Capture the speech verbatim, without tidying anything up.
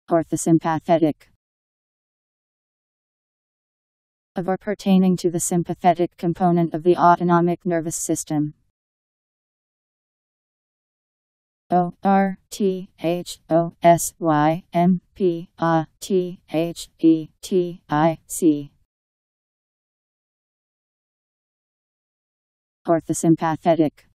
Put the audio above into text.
Orthosympathetic. Of or pertaining to the sympathetic component of the autonomic nervous system. O R T H O S Y M P A T H E T I C. Orthosympathetic.